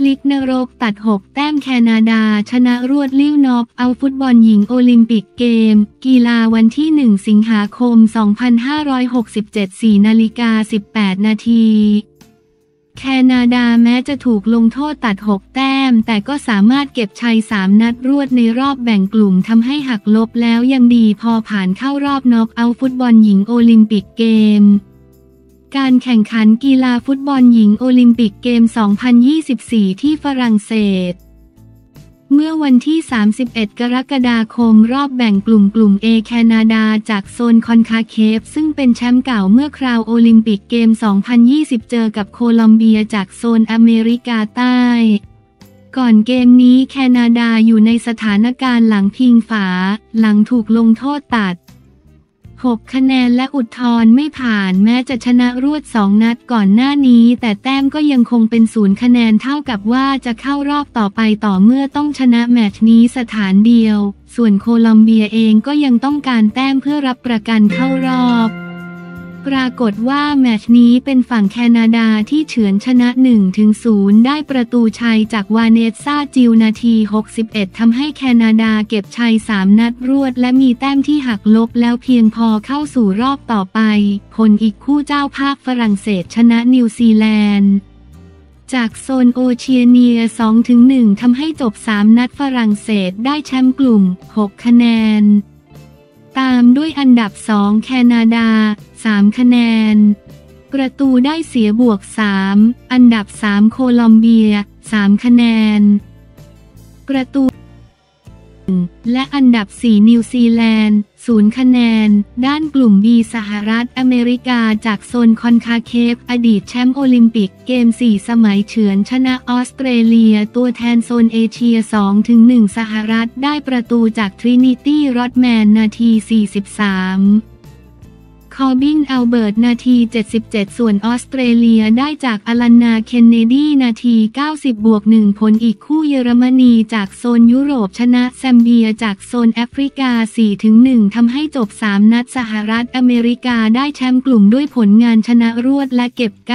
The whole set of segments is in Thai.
ลิกนรกตัด6แต้มแคนาดาชนะรวดลิ่วน็อกเอาฟุตบอลหญิงโอลิมปิกเกมกีฬาวันที่1สิงหาคม2567 4:18 นาทีแคนาดาแม้จะถูกลงโทษตัด6แต้มแต่ก็สามารถเก็บชัย3นัดรวดในรอบแบ่งกลุ่มทำให้หักลบแล้วยังดีพอผ่านเข้ารอบน็อกเอาท์ฟุตบอลหญิงโอลิมปิกเกมการแข่งขันกีฬาฟุตบอลหญิงโอลิมปิกเกม 2024 ที่ฝรั่งเศสเมื่อวันที่ 31 กรกฎาคมรอบแบ่งกลุ่ม A แคนาดาจากโซนคอนคาเคฟซึ่งเป็นแชมป์เก่าเมื่อคราวโอลิมปิกเกม 2020 เจอกับโคลอมเบียจากโซนอเมริกาใต้ก่อนเกมนี้แคนาดาอยู่ในสถานการณ์หลังพิงฝาหลังถูกลงโทษตัด6คะแนนและอุทธรณ์ไม่ผ่านแม้จะชนะรวด2นัดก่อนหน้านี้แต่แต้มก็ยังคงเป็น0คะแนนเท่ากับว่าจะเข้ารอบต่อไปต่อเมื่อต้องชนะแมตช์นี้สถานเดียวส่วนโคลอมเบียเองก็ยังต้องการแต้มเพื่อรับประกันเข้ารอบปรากฏว่าแมตช์นี้เป็นฝั่งแคนาดาที่เฉือนชนะ 1-0 ได้ประตูชัยจากวาเนสซาจิลนาที 61 ทำให้แคนาดาเก็บชัย3นัดรวดและมีแต้มที่หักลบแล้วเพียงพอเข้าสู่รอบต่อไปผลอีกคู่เจ้าภาพฝรั่งเศสชนะนิวซีแลนด์จากโซนโอเชียเนีย 2-1 ทำให้จบ3นัดฝรั่งเศสได้แชมป์กลุ่ม6คะแนนตามด้วยอันดับ2แคนาดา3คะแนนประตูได้เสียบวก3อันดับ3โคลอมเบีย3คะแนนประตูและอันดับ4นิวซีแลนด์0คะแนนด้านกลุ่ม B สหรัฐอเมริกาจากโซนคอนคาเคฟอดีตแชมป์โอลิมปิกเกม4สมัยเฉือนชนะออสเตรเลียตัวแทนโซนเอเชีย 2-1 สหรัฐได้ประตูจากทรินิตี้รอดแมนนาที 43คอร์บินอัลเบิร์ตนาที 77ส่วนออสเตรเลียได้จากอลันนาเคนเนดีนาที 90+1 ผลอีกคู่เยอรมนีจากโซนยุโรปชนะแซมเบียจากโซนแอฟริกา 4-1 ทำให้จบ3นัดสหรัฐอเมริกาได้แชมป์กลุ่มด้วยผลงานชนะรวดและเก็บ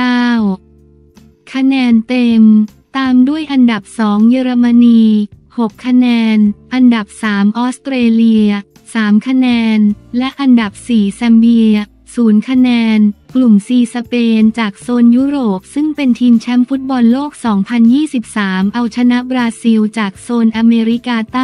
9คะแนนเต็มตามด้วยอันดับ2เยอรมนี6คะแนนอันดับ3ออสเตรเลีย3คะแนนและอันดับ4แซมเบีย0คะแนนกลุ่ม C สเปนจากโซนยุโรปซึ่งเป็นทีมแชมป์ฟุตบอลโลก 2023 เอาชนะบราซิลจากโซนอเมริกาใต้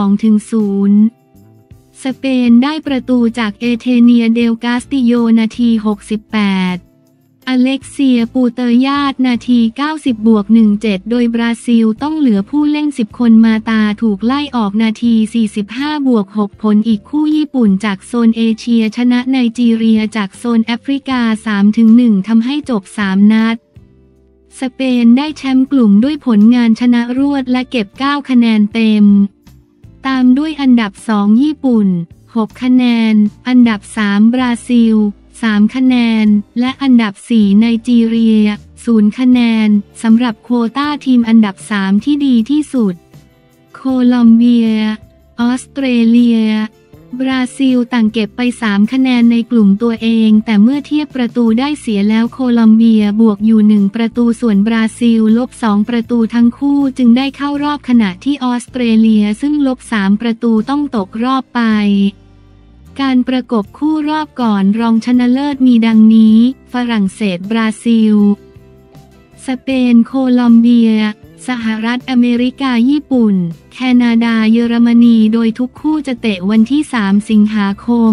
2-0 สเปนได้ประตูจากเอเทเนียเดลกาสติโยนาที 68อเล็กเซียปูเตยาดนาที 90+17 โดยบราซิลต้องเหลือผู้เล่น10คนมาตาถูกไล่ออกนาที 45+6 ผลอีกคู่ญี่ปุ่นจากโซนเอเชียชนะไนจีเรียจากโซนแอฟริกา 3-1 ทำให้จบ3นัดสเปนได้แชมป์กลุ่มด้วยผลงานชนะรวดและเก็บ9คะแนนเต็มตามด้วยอันดับ2ญี่ปุ่น6คะแนนอันดับ3บราซิล3คะแนนและอันดับ4ไนจีเรีย0คะแนนสำหรับโควต้าทีมอันดับ3ที่ดีที่สุดโคลอมเบียออสเตรเลียบราซิลต่างเก็บไป3คะแนนในกลุ่มตัวเองแต่เมื่อเทียบประตูได้เสียแล้วโคลอมเบียบวกอยู่1ประตูส่วนบราซิลลบ2ประตูทั้งคู่จึงได้เข้ารอบขณะที่ออสเตรเลียซึ่งลบ3ประตูต้องตกรอบไปการประกบคู่รอบก่อนรองชนะเลิศมีดังนี้ฝรั่งเศสบราซิลสเปนโคลอมเบียสหรัฐอเมริกาญี่ปุ่นแคนาดาเยอรมนีโดยทุกคู่จะเตะวันที่3สิงหาคม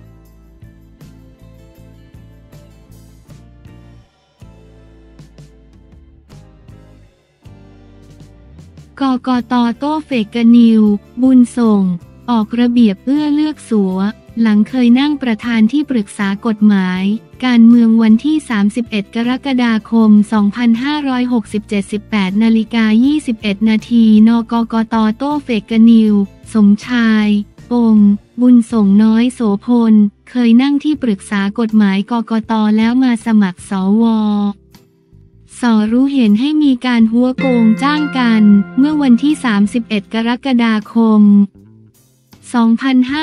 กกต.โต้เฟกกนิวบุญส่งออกระเบียบเพื่อเลือกสัวหลังเคยนั่งประธานที่ปรึกษากฎหมายการเมืองวันที่31กรกฎาคม2567 18:21 นาทีนกกต.โต้เฟกกนิวสมชายปมบุญส่งน้อยโสพลเคยนั่งที่ปรึกษากฎหมายกกต.แล้วมาสมัครสว.รู้เห็นให้มีการหัวโกงจ้างกันเมื่อวันที่31กรกฎาคม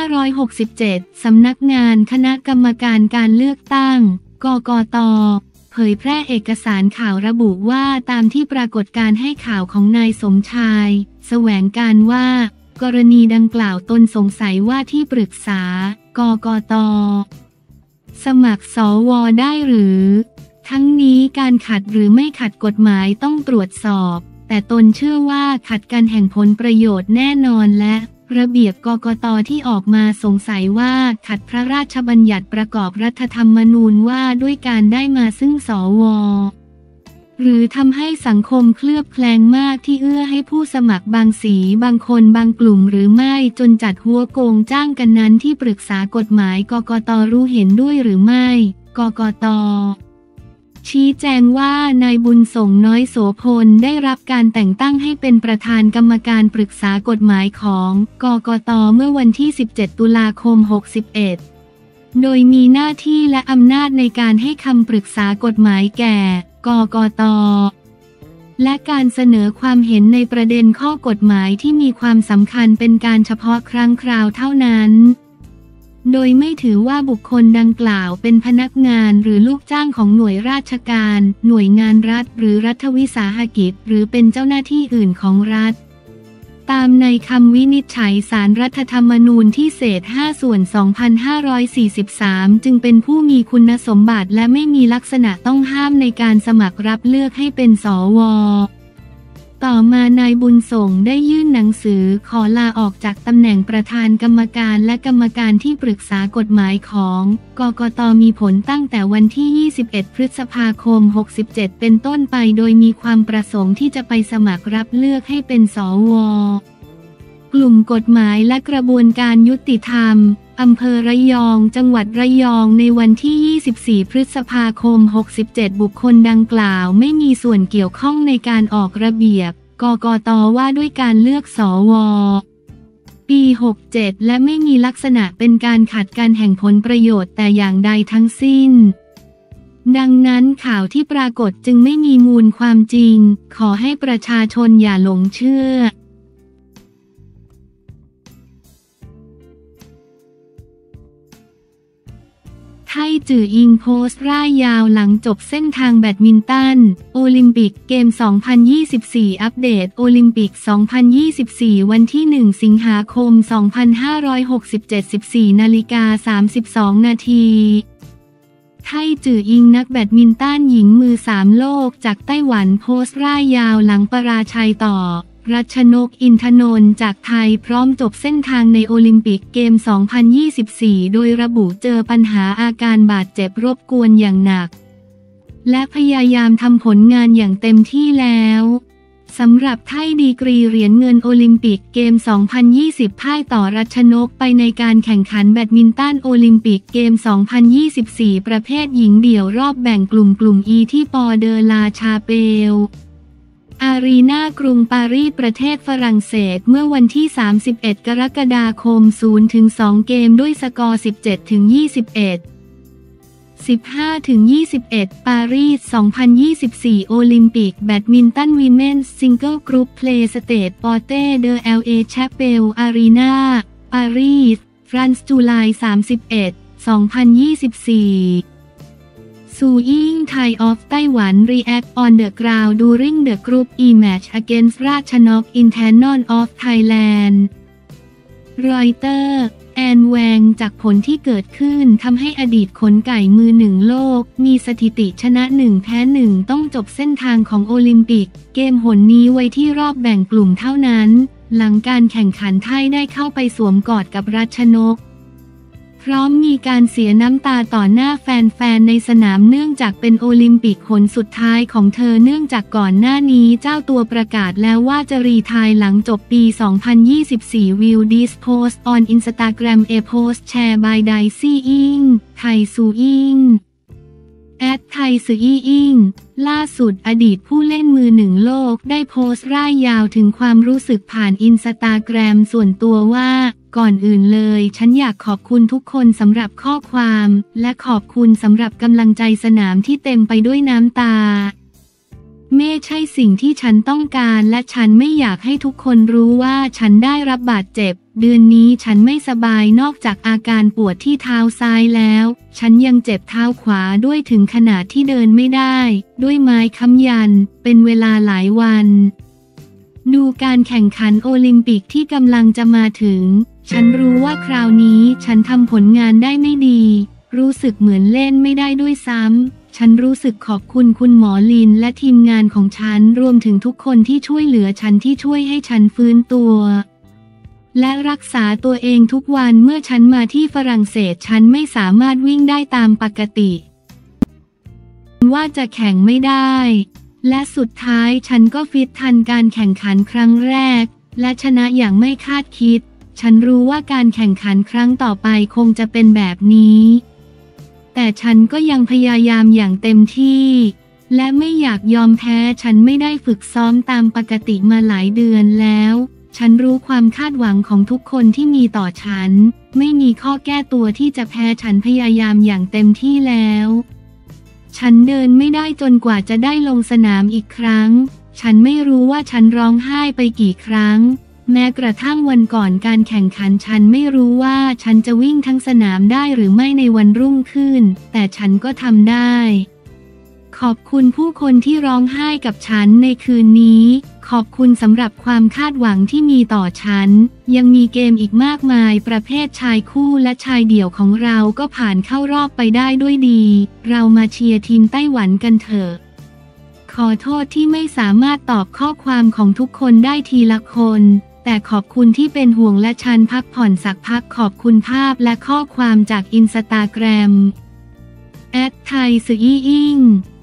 2567 สำนักงานคณะกรรมการการเลือกตั้งกกต.เผเผยแพร่เอกสารข่าวระบุว่าตามที่ปรากฏการให้ข่าวของนายสมชายแสวงการว่ากรณีดังกล่าวตนสงสัยว่าที่ปรึกษากกต.สมัครสว.ได้หรือทั้งนี้การขัดหรือไม่ขัดกฎหมายต้องตรวจสอบแต่ตนเชื่อว่าขัดกันแห่งผลประโยชน์แน่นอนและระเบียบกกต.ที่ออกมาสงสัยว่าขัดพระราชบัญญัติประกอบรัฐธรรมนูญว่าด้วยการได้มาซึ่งสว.หรือทำให้สังคมเคลือบแคลงมากที่เอื้อให้ผู้สมัครบางสีบางคนบางกลุ่มหรือไม่จนจัดหัวโกงจ้างกันนั้นที่ปรึกษากฎหมายกกต.รู้เห็นด้วยหรือไม่กกต.ชี้แจงว่านายบุญส่งน้อยโสพลได้รับการแต่งตั้งให้เป็นประธานกรรมการปรึกษากฎหมายของกกต.เมื่อวันที่ 17 ตุลาคม 61 โดยมีหน้าที่และอำนาจในการให้คำปรึกษากฎหมายแก่กกต.และการเสนอความเห็นในประเด็นข้อกฎหมายที่มีความสำคัญเป็นการเฉพาะครั้งคราวเท่านั้นโดยไม่ถือว่าบุคคลดังกล่าวเป็นพนักงานหรือลูกจ้างของหน่วยราชการหน่วยงานรัฐหรือรัฐวิสาหกิจหรือเป็นเจ้าหน้าที่อื่นของรัฐตามในคำวินิจฉัยศาลรัฐธรรมนูญที่เศษ5ส่วน2543จึงเป็นผู้มีคุณสมบัติและไม่มีลักษณะต้องห้ามในการสมัครรับเลือกให้เป็นสว.ต่อมานายบุญส่งได้ยื่นหนังสือขอลาออกจากตำแหน่งประธานกรรมการและกรรมการที่ปรึกษากฎหมายของกกต.มีผลตั้งแต่วันที่ 21 พฤษภาคม 67 เป็นต้นไปโดยมีความประสงค์ที่จะไปสมัครรับเลือกให้เป็นสว.กลุ่มกฎหมายและกระบวนการยุติธรรมอำเภอระยองจังหวัดระยองในวันที่ 24 พฤษภาคม 67 บุคคลดังกล่าวไม่มีส่วนเกี่ยวข้องในการออกระเบียบกกต.ว่าด้วยการเลือกสว.ปี 67 และไม่มีลักษณะเป็นการขัดกันแห่งผลประโยชน์แต่อย่างใดทั้งสิ้นดังนั้นข่าวที่ปรากฏจึงไม่มีมูลความจริงขอให้ประชาชนอย่าหลงเชื่อไทจื่ออิงโพสต์ร่ายยาวหลังจบเส้นทางแบดมินตันโอลิมปิกเกม 2024 อัปเดตโอลิมปิก 2024 วันที่ 1 สิงหาคม 2567 14:32 นาทีไทจื่ออิงนักแบดมินตันหญิงมือ3โลกจากไต้หวันโพสต์ร่ายยาวหลังปราชัยต่อรัชนกอินทนนท์จากไทยพร้อมจบเส้นทางในโอลิมปิกเกม 2024 โดยระบุเจอปัญหาอาการบาดเจ็บรบกวนอย่างหนักและพยายามทำผลงานอย่างเต็มที่แล้วสำหรับไทยดีกรีเหรียญเงินโอลิมปิกเกม 2020 พ่ายต่อรัชนกไปในการแข่งขันแบดมินตันโอลิมปิกเกม 2024 ประเภทหญิงเดี่ยวรอบแบ่งกลุ่ม E ที่ปอเดอลาชาเปลอารีนากรุงปารีสประเทศฝรั่งเศสเมื่อวันที่ 31 กรกฎาคม 0-2 เกมด้วยสกอร์ 17-21 15-21 ปารีส 2024 โอลิมปิกแบดมินตันวีเมนส์ซิงเกิลกรุ๊ปเพลย์สเตทปอเต้เดอ LA แชปเปลอารีนาปารีสฟรานซ์จุลาย 31 2024ซูอิงไทยออฟไต้หวัน React on the ground during the group E match against ราชนก International of Thailand รอยเตอร์แอนแวงจากผลที่เกิดขึ้นทำให้อดีตขนไก่มือหนึ่งโลกมีสถิติชนะ1แพ้1ต้องจบเส้นทางของโอลิมปิกเกมหนนี้ไว้ที่รอบแบ่งกลุ่มเท่านั้นหลังการแข่งขันไทยได้เข้าไปสวมกอดกับรัชนกพร้อมมีการเสียน้ำตาต่อหน้าแฟนๆในสนามเนื่องจากเป็นโอลิมปิกหนสุดท้ายของเธอเนื่องจากก่อนหน้านี้เจ้าตัวประกาศแล้วว่าจะรีไทร์หลังจบปี 2024 Will this post on Instagram a post share by Daisy Ing ไทซูอิงไทซืออิงล่าสุดอดีตผู้เล่นมือหนึ่งโลกได้โพสต์ร่ายยาวถึงความรู้สึกผ่านอินสตาแกรมส่วนตัวว่าก่อนอื่นเลยฉันอยากขอบคุณทุกคนสำหรับข้อความและขอบคุณสำหรับกำลังใจสนามที่เต็มไปด้วยน้ำตาไม่ใช่สิ่งที่ฉันต้องการและฉันไม่อยากให้ทุกคนรู้ว่าฉันได้รับบาดเจ็บเดือนนี้ฉันไม่สบายนอกจากอาการปวดที่เท้าซ้ายแล้ว ฉันยังเจ็บเท้าขวาด้วยถึงขนาดที่เดินไม่ได้ด้วยไม้ค้ำยันเป็นเวลาหลายวันดูการแข่งขันโอลิมปิกที่กำลังจะมาถึงฉันรู้ว่าคราวนี้ฉันทำผลงานได้ไม่ดีรู้สึกเหมือนเล่นไม่ได้ด้วยซ้ำฉันรู้สึกขอบคุณคุณหมอลินและทีมงานของฉันรวมถึงทุกคนที่ช่วยเหลือฉันที่ช่วยให้ฉันฟื้นตัวและรักษาตัวเองทุกวันเมื่อฉันมาที่ฝรั่งเศสฉันไม่สามารถวิ่งได้ตามปกติว่าจะแข่งไม่ได้และสุดท้ายฉันก็ฟิตทันการแข่งขันครั้งแรกและชนะอย่างไม่คาดคิดฉันรู้ว่าการแข่งขันครั้งต่อไปคงจะเป็นแบบนี้แต่ฉันก็ยังพยายามอย่างเต็มที่และไม่อยากยอมแพ้ฉันไม่ได้ฝึกซ้อมตามปกติมาหลายเดือนแล้วฉันรู้ความคาดหวังของทุกคนที่มีต่อฉันไม่มีข้อแก้ตัวที่จะแพ้ฉันพยายามอย่างเต็มที่แล้วฉันเดินไม่ได้จนกว่าจะได้ลงสนามอีกครั้งฉันไม่รู้ว่าฉันร้องไห้ไปกี่ครั้งแม้กระทั่งวันก่อนการแข่งขันฉันไม่รู้ว่าฉันจะวิ่งทั้งสนามได้หรือไม่ในวันรุ่งขึ้นแต่ฉันก็ทำได้ขอบคุณผู้คนที่ร้องไห้กับฉันในคืนนี้ขอบคุณสำหรับความคาดหวังที่มีต่อฉันยังมีเกมอีกมากมายประเภทชายคู่และชายเดี่ยวของเราก็ผ่านเข้ารอบไปได้ด้วยดีเรามาเชียร์ทีมไต้หวันกันเถอะขอโทษที่ไม่สามารถตอบข้อความของทุกคนได้ทีละคนแต่ขอบคุณที่เป็นห่วงและฉันพักผ่อนสักพักขอบคุณภาพและข้อความจากอินสตาแกรมไทยสื่ออิ่ง